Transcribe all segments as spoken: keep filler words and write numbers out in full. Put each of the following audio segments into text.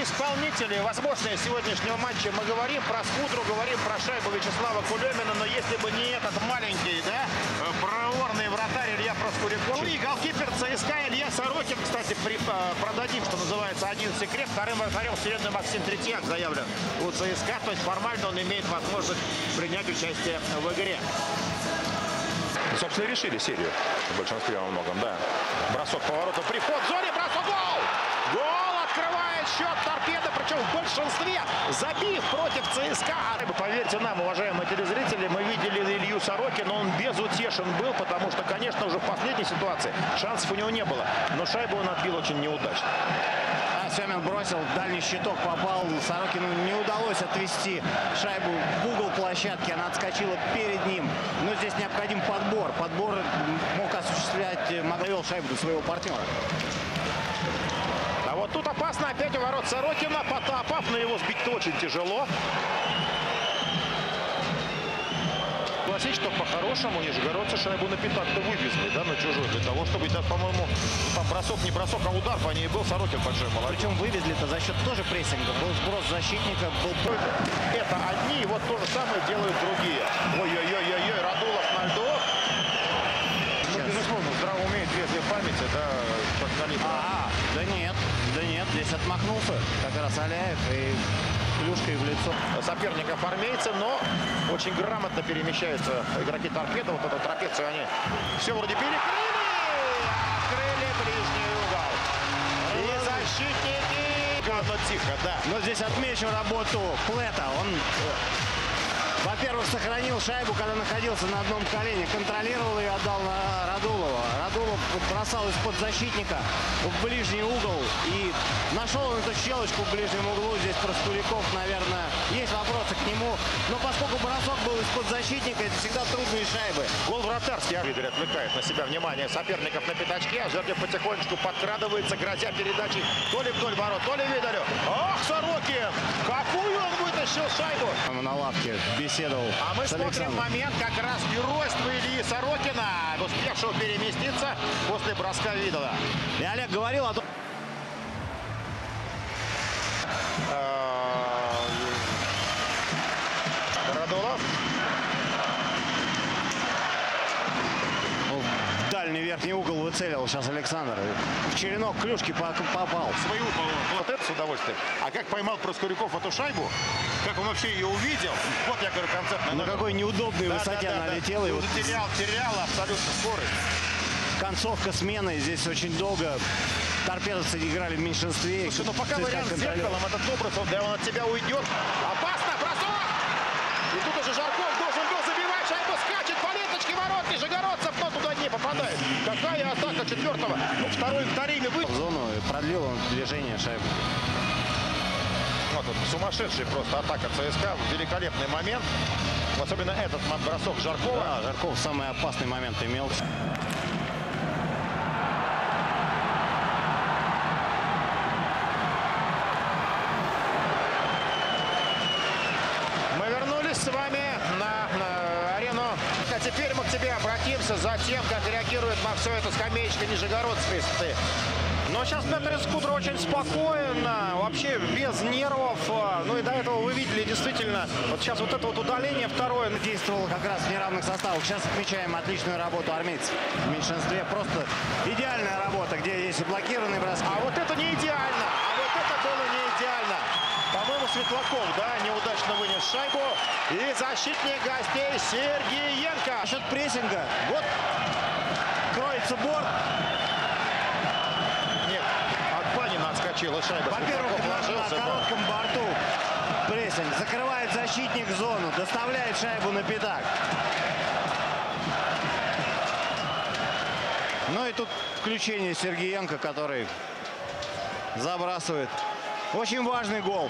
исполнители, возможно, сегодняшнего матча. Мы говорим про Скудру, говорим про шайбу Вячеслава Кулемина, но если бы не этот маленький, да, проворный вратарь Илья Проскуряков. Ну и голкипер ЦСКА Илья Сорокин, кстати, при, продадим, что называется, один секрет. Вторым вратарем вселенной Максим Третьяк заявлен у ЦСКА, то есть формально он имеет возможность принять участие в игре. Собственно, решили серию в большинстве во многом, да. Бросок поворота, приход в зоне, бросок, гол! Гол открывает счет Торпедо, причем в большинстве, забив против ЦСКА. Поверьте нам, уважаемые телезрители, мы видели Илью Сорокина, он безутешен был, потому что, конечно, уже в последней ситуации шансов у него не было. Но шайбу он отбил очень неудачно. Семин бросил, дальний щиток попал, Сорокину не удалось отвести шайбу в угол площадки, она отскочила перед ним. Но здесь необходим подбор. Подбор мог осуществлять, мог довел шайбу до своего партнера. А вот тут опасно опять у ворот Сорокина. Потапов, но его сбить-то очень тяжело. Согласись, что по-хорошему нижегородцы шайбу на пятак-то вывезли, да, на чужой, для того, чтобы, да, по-моему, там бросок, не бросок, а удар по ней был. Сорокин большой молодец. Причем вывезли-то за счет тоже прессинга. Был сброс защитника, был... Это одни, вот то же самое делают другие. Ой-ой-ой-ой, Радулов на льду. Ну, безусловно, здраво умеет, лезвие памяти, да, как калибр. А, да нет, да нет, здесь отмахнулся как раз Аляев и клюшкой в лицо соперников армейцы, но очень грамотно перемещаются игроки Торпедо. Вот эту трапецию они все вроде перекрыли. Открыли ближний угол. И защитники. Но тихо, да. Но здесь отмечу работу Плета. Он, во-первых, сохранил шайбу, когда находился на одном колене. Контролировал ее, отдал на Радулова. Радулов бросал из-под защитника в ближний угол. И нашел он эту щелочку в ближнем углу. Здесь Проскуряков, наверное, есть вопросы к нему. Но поскольку бросок был из-под защитника, это всегда трудные шайбы. Гол вратарский. Видер отвлекает на себя внимание соперников на пятачке. Жердев потихонечку подкрадывается, грозя передачей то ли вдоль ворот, то ли Видерю. Ах, Сорокин! Какую он вытащил шайбу! На лавке беседовал. А мы смотрим момент как раз геройства Ильи Сорокина, успевшего переместиться после броска Видела. И Олег говорил о том... Радулов. В дальний верхний угол выцелил сейчас Александр. В черенок клюшки попал. Свою вот это с удовольствием. А как поймал Проскуряков эту шайбу, как он вообще ее увидел, вот я говорю, концертный На какой неудобной да, высоте да, да, она летела. Да. И вот терял, терял абсолютно скорость. Концовка смены здесь очень долго. Торпедовцы играли в меньшинстве. Слушай, ну пока вариант с зеркалом, этот образ, да, он от тебя уйдет. Опасно, бросок! И тут уже Жарков должен был забивать, шайба скачет по ленточке ворот нижегородцев, но туда не попадает. Какая атака четвертого? Ну, второй в Тариме вы... В зону продлил он движение шайбы. Вот он, сумасшедший просто атака ЦСКА, великолепный момент. Особенно этот бросок Жаркова. Да, Жарков самый опасный момент имел. Мы вернулись с вами на, на арену. А теперь мы к тебе обратимся за тем, как реагирует на все это скамеечка нижегородской. Но сейчас Петр Скудра очень спокойно, вообще без нервов. Ну и до этого вы видели действительно, вот сейчас вот это вот удаление второе. Действовал как раз в неравных составах. Сейчас отмечаем отличную работу армейцев. В меньшинстве просто идеальная работа, где есть и блокированные броски. А вот это не идеально, а вот это было не идеально. По-моему, Светлаков, да, неудачно вынес шайбу. И защитник гостей Сергеенко. Насчет прессинга. Вот кроется борт. Шайба. Во-первых, на, на коротком борту прессинг. Закрывает защитник зону, доставляет шайбу на пятак. Ну и тут включение Сергеенко, который забрасывает. Очень важный гол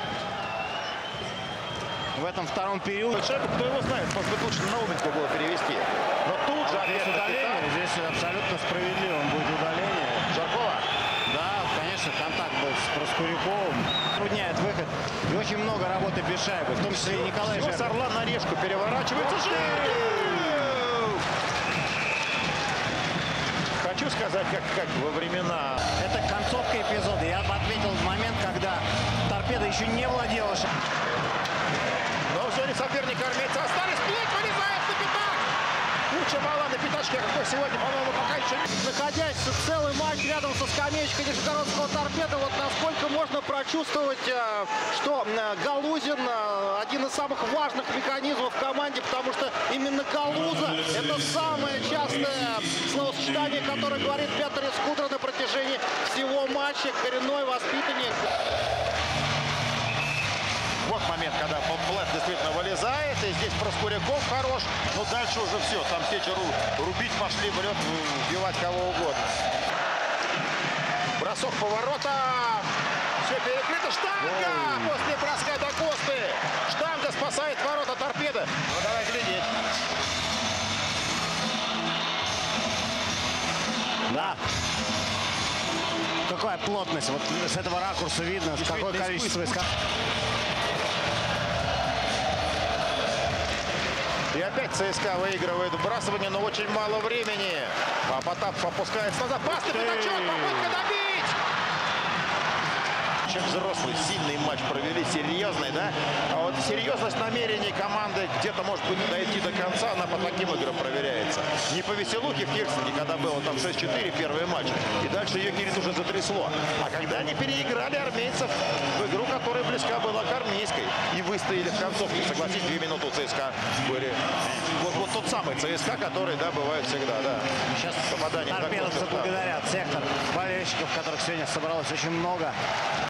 в этом втором периоде. Шайбу, кто его знает, может быть, лучше на Науменко было перевести. Но тут же здесь удаление, здесь абсолютно справедливым будет удаление. Жаркова? Да, конечно, контакт был с Проскуряковым. Трудняет выход. И очень много работы без шайбы. В том числе и Николай Жердев. С орла на решку переворачивается. Хочу сказать, как, как во времена... Это концовка эпизода. Я бы отметил момент, когда Торпедо торпеда еще не владела. Но в зоне соперника армейцы остались. Плеть вылезает на пятак. Куча мала на пятачке, какой сегодня, по-моему, пока еще не... Находясь целый матч рядом со скамеечкой Нижегородского торпеда, вот насколько можно прочувствовать, что Галузин один из самых важных механизмов в команде, потому что именно Галуза — это самое частое словосочетание, которое говорит Петр Искудра на протяжении всего матча. Коренной воспитанник. Вот момент, когда Плет действительно вылезает, и здесь Проскуряков хорош, но дальше уже все, там Сеча рубить пошли, вперед, убивать кого угодно. Бросок поворота, все перекрыто, штанга Ой. После броска до Косты, штанга спасает ворота торпеды. Ну давай глядеть. Да. Какая плотность, вот с этого ракурса видно, какое количество иск... И опять ЦСКА выигрывает вбрасывание, но очень мало времени. А Потапов опускается на запасный пятачок, попытка добить! Чем взрослый, сильный матч провели, серьезный, да? А вот серьезность намерений команды где-то, может быть, дойти до конца, она по таким играм проверяется. Не по веселухе в Хельсинки, когда было там шесть четыре первый матч, и дальше ее Кирит уже затрясло. А когда они переиграли армейцев в игру, которая близка была к армейской, и выстояли в концовке, согласитесь, две минуты у ЦСКА были. Вот, вот тот самый ЦСКА, который, да, бывает всегда, да. Сейчас попадание торпедовцы благодарят сектор болельщиков, которых сегодня собралось очень много.